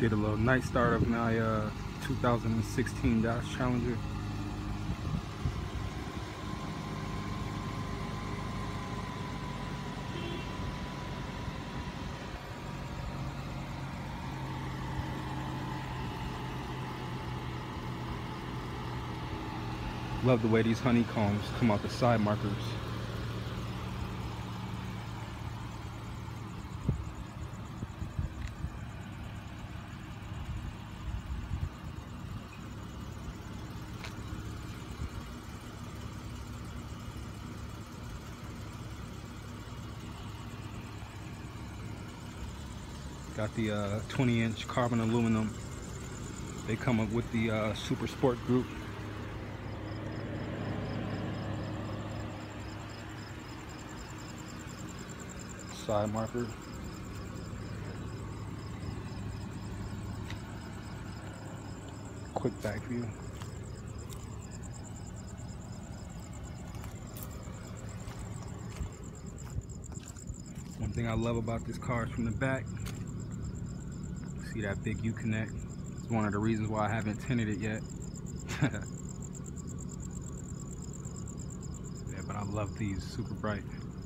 Did a little night start of my 2016 Dodge Challenger. Love the way these honeycombs come out the side markers. Got the 20-inch carbon aluminum. They come up with the Super Sport group. Side marker. Quick back view. One thing I love about this car is from the back. See that big Uconnect? It's one of the reasons why I haven't tinted it yet. Yeah, but I love these, super bright.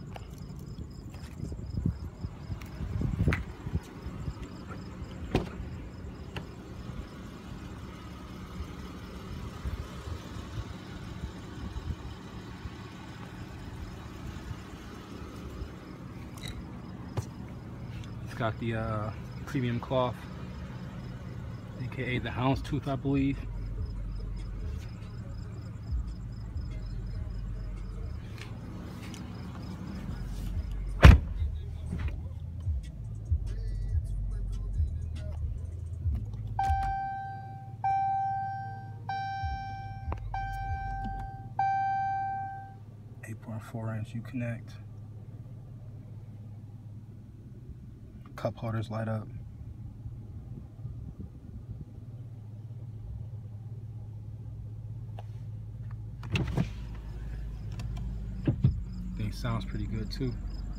It's got the premium cloth, aka the houndstooth, I believe. .4-inch Uconnect. Cup holders light up. Thing sounds pretty good too.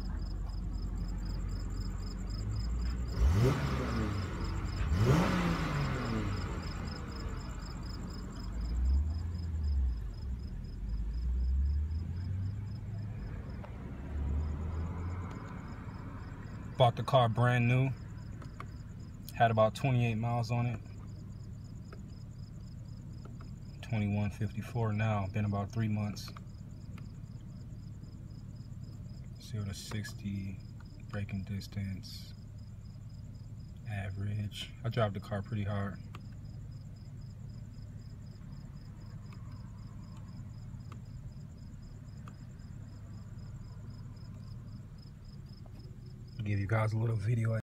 Bought the car brand new. Had about 28 miles on it. 2154 now. Been about 3 months. 0 to 60. Braking distance. Average. I drive the car pretty hard. Give you guys a little video